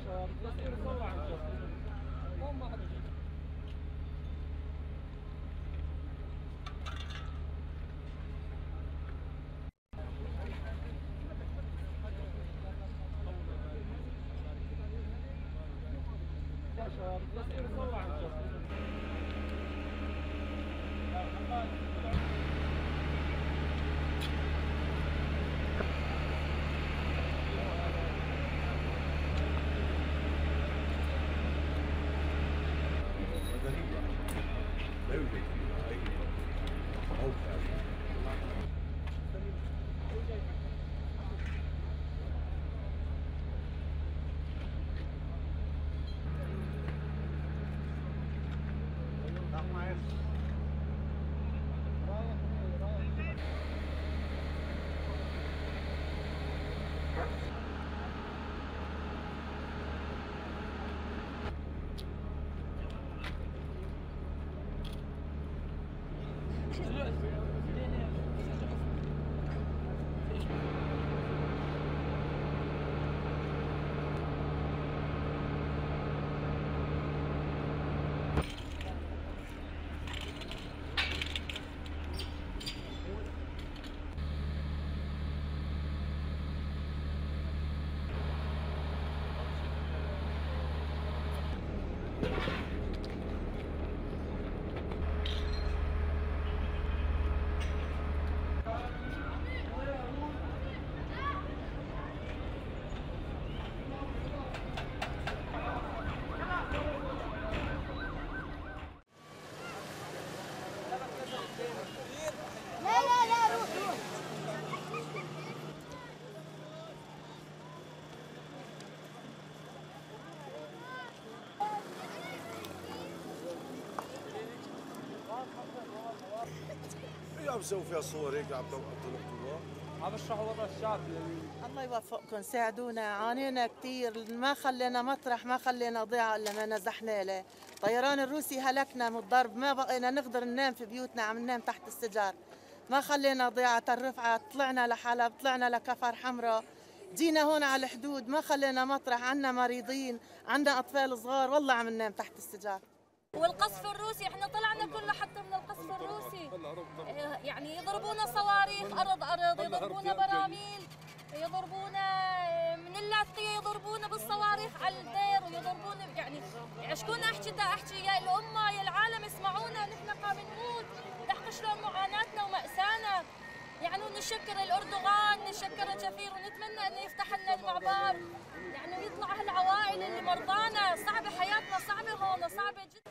عم تسوي فيها صور هيك عم تنقلوها؟ عم بشرحوا وضع الشعب. الله يوفقكم، ساعدونا، عانينا كثير، ما خلينا مطرح، ما خلينا ضيعه الا ما نزحنا له. الطيران الروسي هلكنا من الضرب، ما بقينا نقدر ننام في بيوتنا، عم ننام تحت السجار. ما خلينا ضيعه الرفعه، طلعنا لحلب، طلعنا لكفر حمراء، جينا هون على الحدود، ما خلينا مطرح، عنا مريضين، عنا اطفال صغار، والله عم ننام تحت السجار. والقصف الروسي احنا طلعنا كله حتى من القصف الروسي، يعني يضربونا صواريخ ارض، يضربونا براميل، يضربونا من اللاذقيه، يضربونا بالصواريخ على الدير، ويضربونا يعني يعشكونا. احكي يا الامه يا العالم اسمعونا، نحن قام نموت، تحكوا شلون معاناتنا ومأسانا. يعني نشكر الاردوغان، نشكر الجفير، ونتمنى انه يفتح لنا المعبر، يعني ويطلع هالعوائل اللي مرضانا. صعبه حياتنا، صعبه هون، صعبه جدا.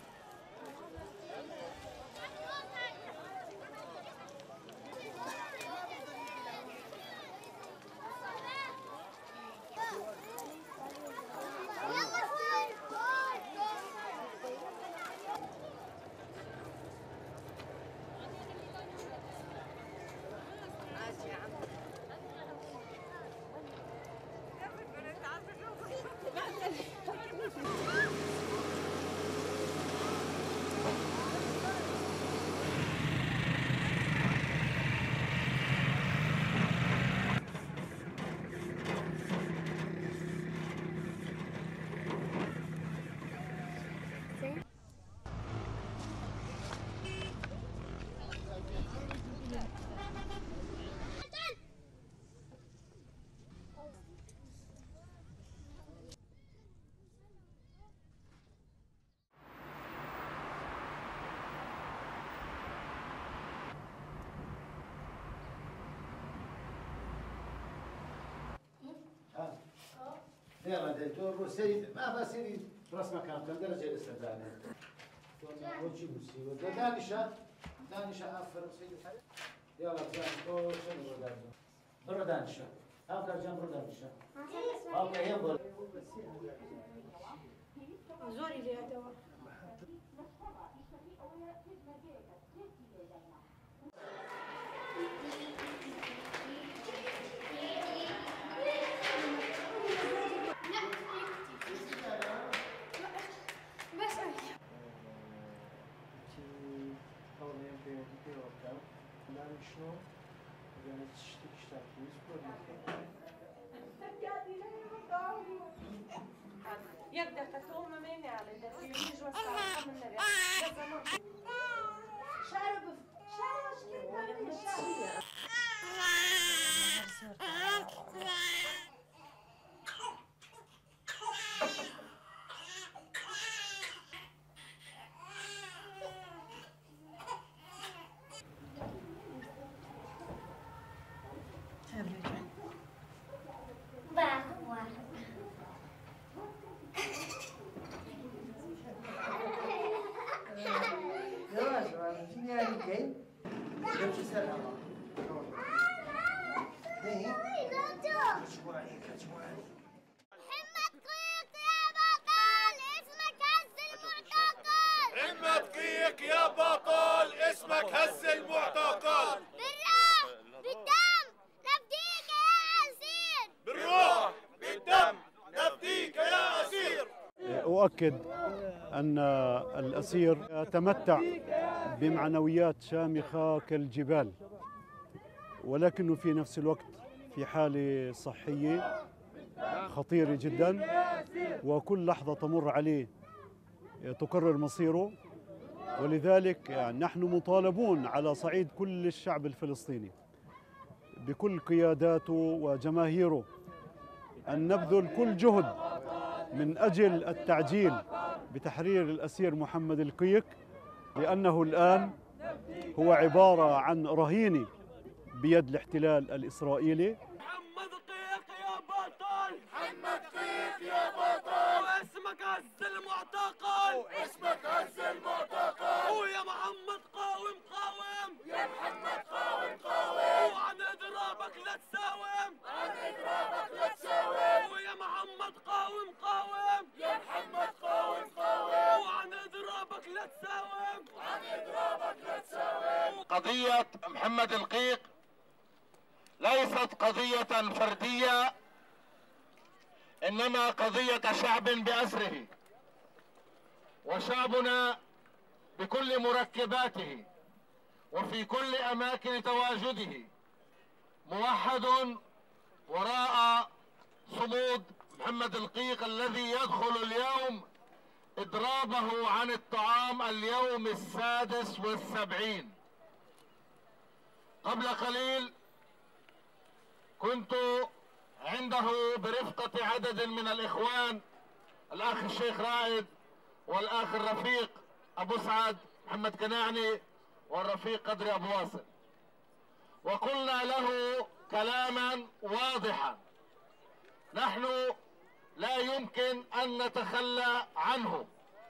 يلا دكتور سيد ما بس سيد راس مكان كم درجه الاستدانه وجهي بسي دانشا افر سيد الحي يلا دانشا شنو برو دانشا هاو كرجان برو دانشا اوكي يلا زوري لي هذا شنو؟ يعني تشتكي اشتاكي يقدر تتوم مني على الدفيج وصار من النبي شارب أؤكد أن الأسير يتمتع بمعنويات شامخة كالجبال، ولكنه في نفس الوقت في حالة صحية خطيرة جدا، وكل لحظة تمر عليه تقرر مصيره. ولذلك نحن مطالبون على صعيد كل الشعب الفلسطيني بكل قياداته وجماهيره أن نبذل كل جهد من أجل التعجيل بتحرير الأسير محمد القيق، لأنه الآن هو عبارة عن رهينة بيد الاحتلال الإسرائيلي. محمد قيق يا بطل، محمد قيق يا بطل، واسمك هز المعتقل، واسمك هز المعتقل، ويا محمد قاوم قاوم، يا محمد قاوم قاوم، وعن اضرابك لا تساوم، عن اضرابك لا تساوم، ويا محمد قاوم قاوم، يا محمد قاوم قاوم، وعن اضرابك لا تساوم، عن اضرابك لا تساوم. قضية محمد القيق ليست قضية فردية، إنما قضية شعب بأسره، وشعبنا بكل مركباته وفي كل أماكن تواجده موحد وراء صمود محمد القيق الذي يدخل اليوم إضرابه عن الطعام اليوم 76. قبل قليل كنت عنده برفقة عدد من الإخوان، الأخ الشيخ رائد والأخ الرفيق أبو سعد محمد كناعني والرفيق قدري أبو واصل، وقلنا له كلاما واضحا: نحن لا يمكن أن نتخلى عنه.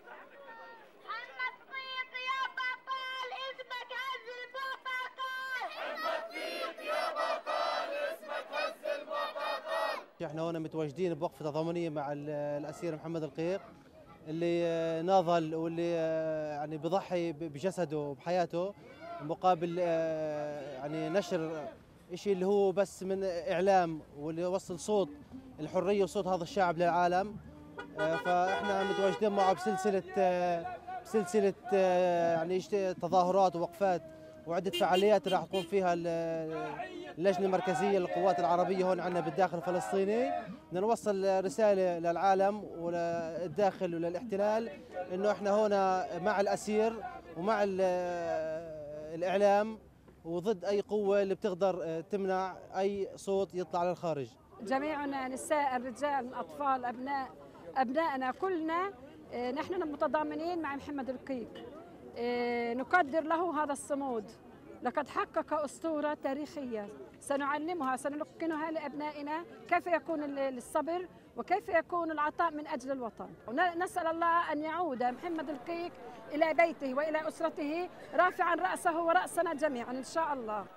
احنا هنا متواجدين بوقفة تضامنية مع الأسير محمد القيق اللي ناضل واللي يعني بيضحي بجسده وبحياته مقابل يعني نشر شيء اللي هو بس من إعلام واللي يوصل صوت الحرية وصوت هذا الشعب للعالم. فاحنا متواجدين معه بسلسلة يعني تظاهرات ووقفات وعدة فعاليات راح تقوم فيها اللجنة المركزية للقوات العربية هون عندنا بالداخل الفلسطيني. بدنا نوصل رسالة للعالم وللداخل وللاحتلال إنه إحنا هنا مع الأسير ومع الإعلام وضد أي قوة اللي بتقدر تمنع أي صوت يطلع للخارج. جميعنا نساء الرجال الأطفال أبنائنا كلنا نحن متضامنين مع محمد القيق. نقدر له هذا الصمود، لقد حقق أسطورة تاريخية سنعلمها سنلقنها لأبنائنا كيف يكون الصبر وكيف يكون العطاء من أجل الوطن. ونسأل الله أن يعود محمد القيق إلى بيته وإلى أسرته رافعا رأسه ورأسنا جميعا إن شاء الله.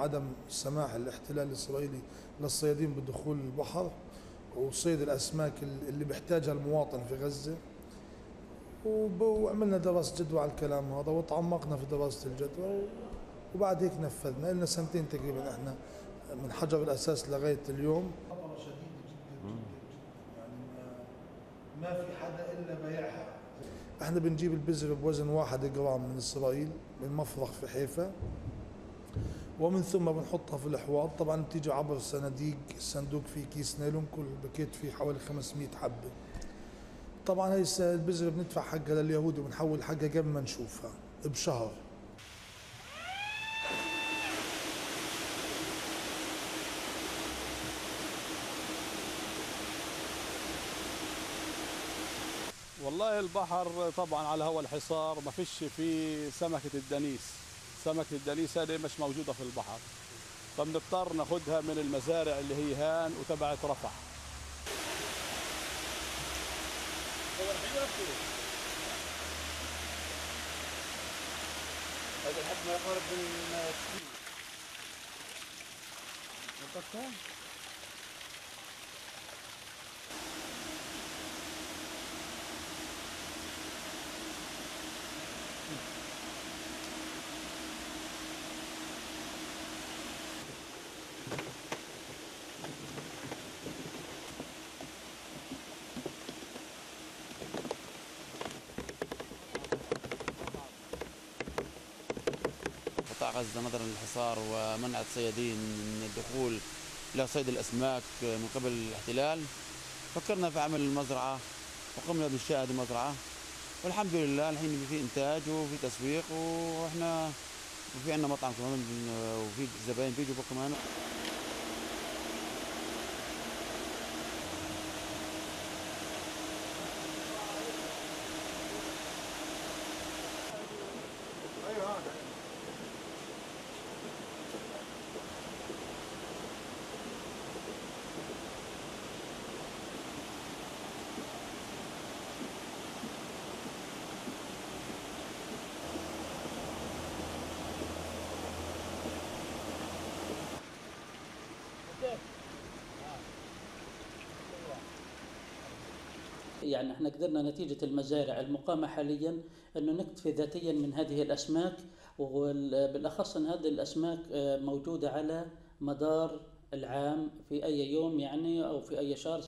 عدم سماح الاحتلال الإسرائيلي للصيادين بدخول البحر وصيد الأسماك اللي بيحتاجها المواطن في غزة. وعملنا دراسة جدوى على الكلام هذا وتعمقنا في دراسة الجدوى، وبعد هيك نفذنا. لنا سنتين تقريبا احنا من حجر الأساس لغاية اليوم. خطر شديد جدا يعني ما في حدا إلا بيعها. احنا بنجيب البذرة بوزن 1 جرام من إسرائيل من مفرخ في حيفا، ومن ثم بنحطها في الحواض. طبعا بتيجي عبر صناديق، الصندوق فيه كيس نايلون، كل باكيت فيه حوالي 500 حبة. طبعا هي البذرة بندفع حقها لليهود وبنحول حقها قبل ما نشوفها بشهر. والله البحر طبعا على هوا الحصار ما فيش فيه سمكة الدنيس. سمكة الدنيس هذه مش موجودة في البحر، فبنضطر ناخدها من المزارع اللي هي هان وتبعت رفح. هذا لحد ما يقارب من 60. قطاع غزة نظرا للحصار ومنع الصيادين من الدخول إلى صيد الأسماك من قبل الاحتلال، فكرنا في عمل المزرعة وقمنا بإنشاء هذه المزرعة، والحمد لله الحين في إنتاج وفي تسويق، وإحنا وفي عندنا مطعم كمان وفي زباين بيجوا كمان. يعني احنا قدرنا نتيجة المزارع المقامة حاليا انه نكتفي ذاتيا من هذه الاسماك، وبالاخص ان هذه الاسماك موجودة على مدار العام في اي يوم يعني او في اي شهر.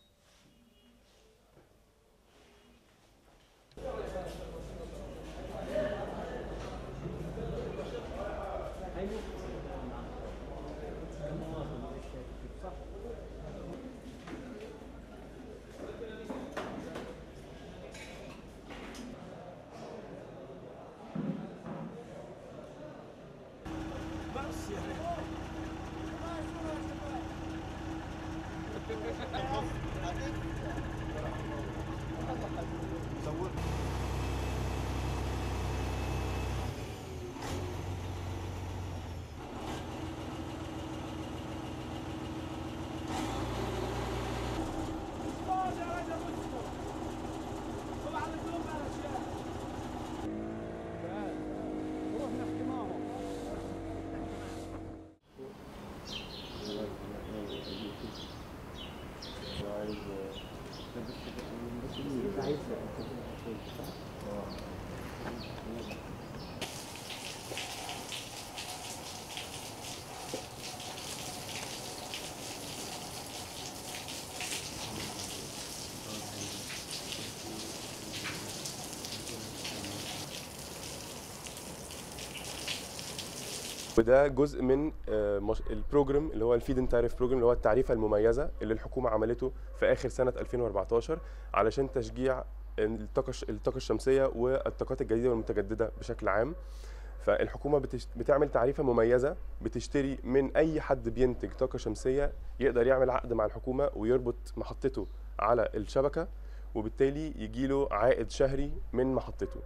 وده جزء من البروجرام اللي هو الفيد ان تاريف بروجرام، اللي هو التعريفه المميزه اللي الحكومه عملته في اخر سنه 2014 علشان تشجيع الطاقه الشمسيه والطاقات الجديده والمتجدده بشكل عام. فالحكومه بتعمل تعريفه مميزه، بتشتري من اي حد بينتج طاقه شمسيه يقدر يعمل عقد مع الحكومه ويربط محطته على الشبكه، وبالتالي يجيله عائد شهري من محطته.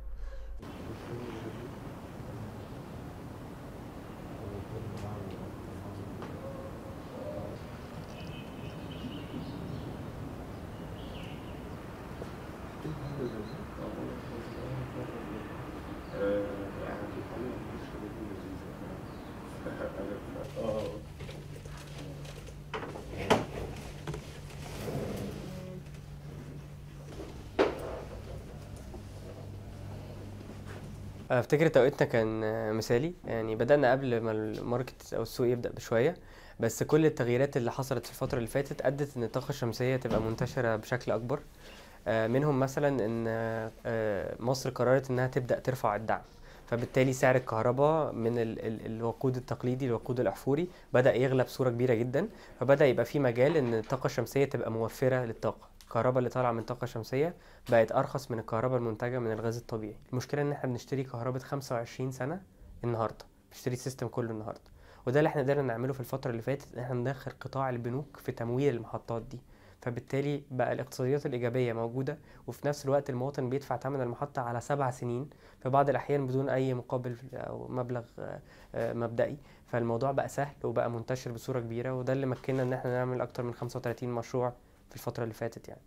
افتكر توقيتنا كان مثالي، يعني بدأنا قبل ما الماركت او السوق يبدأ بشوية، بس كل التغييرات اللي حصلت في الفترة اللي فاتت أدت ان الطاقة الشمسية تبقى منتشرة بشكل أكبر. منهم مثلا ان مصر قررت انها تبدأ ترفع الدعم، فبالتالي سعر الكهرباء من الوقود التقليدي للوقود الأحفوري بدأ يغلى بصورة كبيرة جدا، فبدأ يبقى في مجال ان الطاقة الشمسية تبقى موفرة للطاقة. الكهرباء اللي طالعه من طاقه شمسيه بقت ارخص من الكهرباء المنتجه من الغاز الطبيعي. المشكله ان احنا بنشتري كهرباء 25 سنه النهارده، بنشتري السيستم كله النهارده، وده اللي احنا قدرنا نعمله في الفتره اللي فاتت، ان احنا ندخل قطاع البنوك في تمويل المحطات دي، فبالتالي بقى الاقتصاديات الايجابيه موجوده، وفي نفس الوقت المواطن بيدفع ثمن المحطه على 7 سنين في بعض الاحيان بدون اي مقابل او مبلغ مبدئي. فالموضوع بقى سهل وبقى منتشر بصوره كبيره، وده اللي مكننا ان احنا نعمل اكتر من 35 مشروع في الفترة اللي فاتت يعني.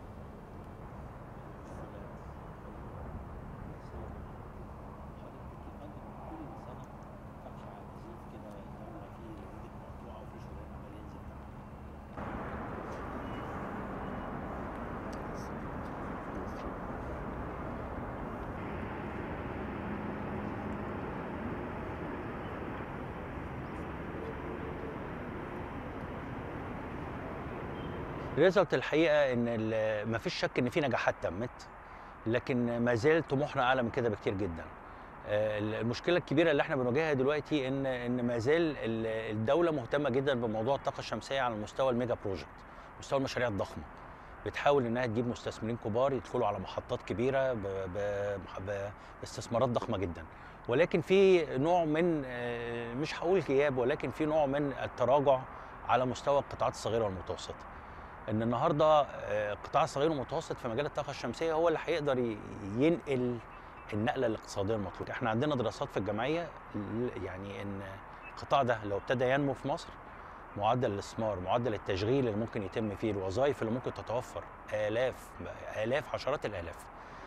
الريزلت الحقيقه ان ما فيش شك ان في نجاحات تمت، لكن ما زال طموحنا اعلى من كده بكتير جدا. المشكله الكبيره اللي احنا بنواجهها دلوقتي ان ما زال الدوله مهتمه جدا بموضوع الطاقه الشمسيه على مستوى الميجا بروجكت، مستوى المشاريع الضخمه. بتحاول انها تجيب مستثمرين كبار يدخلوا على محطات كبيره باستثمارات ضخمه جدا، ولكن في نوع من مش هقول غياب، ولكن في نوع من التراجع على مستوى القطاعات الصغيره والمتوسطه. ان النهارده القطاع الصغير والمتوسط في مجال الطاقه الشمسيه هو اللي هيقدر ينقل النقله الاقتصاديه المطلوبه. احنا عندنا دراسات في الجمعيه يعني ان القطاع ده لو ابتدى ينمو في مصر، معدل الاستثمار، معدل التشغيل اللي ممكن يتم فيه، الوظائف اللي ممكن تتوفر، آلاف عشرات الآلاف.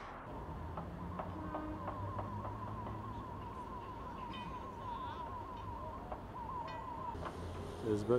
اثبت.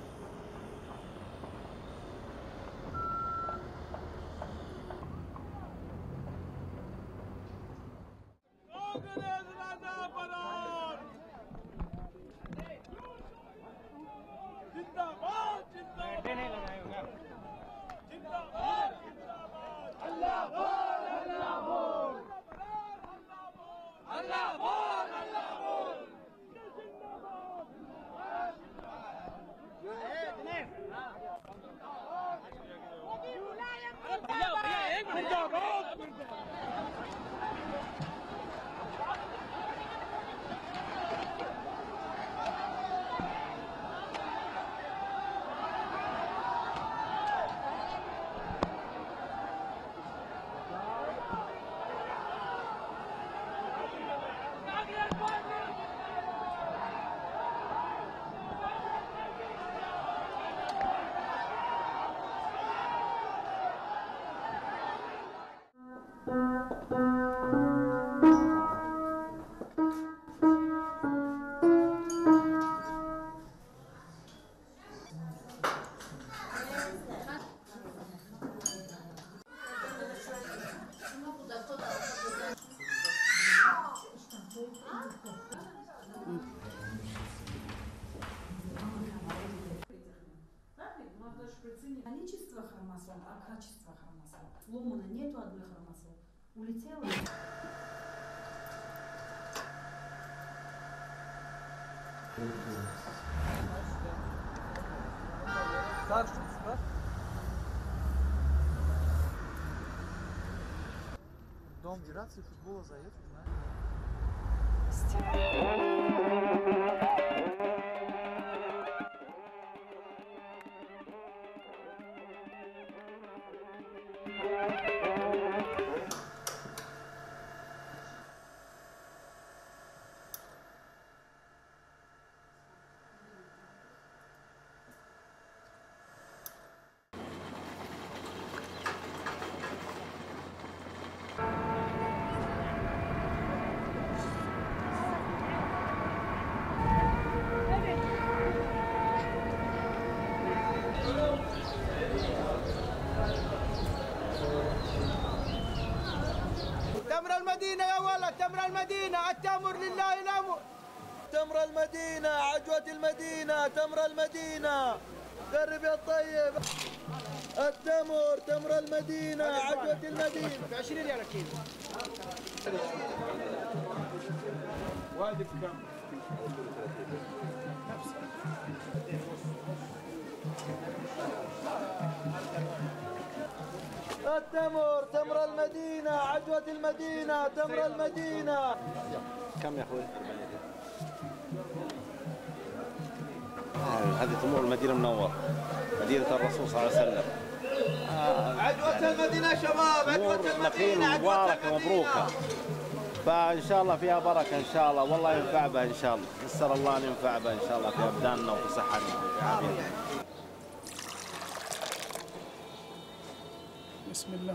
Количество хромосом, а качество хромосом. Сломано нету одной хромосомы. Улетела. Дом федерации футбола заехал, знаешь? المدينة يا ولد، تمر المدينة، التمر لله الأمر. تمر المدينة، عجوة المدينة، تمر المدينة، قرب يا الطيب. التمر، تمر المدينة، عجوة المدينة. ب 20 ريال كيلو. وهذه بكم؟ التمر، تمر المدينة، عجوة المدينة، تمر المدينة. كم يا اخوي؟ هذه تمور المدينة المنورة، مدينة الرسول صلى الله عليه وسلم. عجوة المدينة شباب، عجوة المدينة، عجوة مباركة مبروكة. فإن شاء الله فيها بركة إن شاء الله، والله ينفع بها إن شاء الله، يسر الله أن ينفع بها إن شاء الله في أبداننا وفي صحتنا وفي عافيتنا. بسم الله.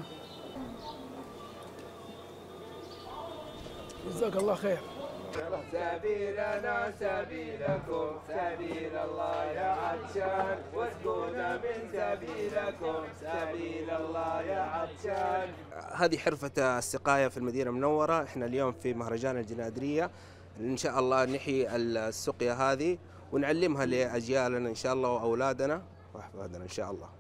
جزاك الله خير. سبيلنا سبيلكم، سبيل الله يا عطشان، واسقونا من سبيلكم، سبيل الله يا عطشان. هذه حرفة السقاية في المدينة المنورة. احنا اليوم في مهرجان الجنادرية، ان شاء الله نحيي السقيا هذه ونعلمها لأجيالنا ان شاء الله وأولادنا وأحفادنا ان شاء الله.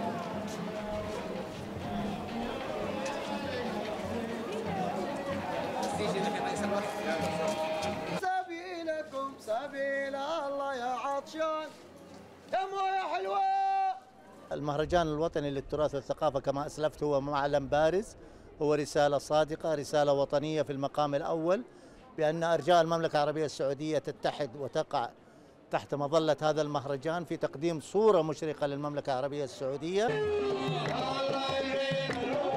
سبيلكم سبيل الله يا عطشان، يا مويه حلوه. المهرجان الوطني للتراث والثقافة كما أسلفت هو معلم بارز، هو رسالة صادقة، رسالة وطنية في المقام الأول، بأن أرجاء المملكة العربية السعودية تتحد وتقع تحت مظلة هذا المهرجان في تقديم صورة مشرقة للمملكة العربية السعودية.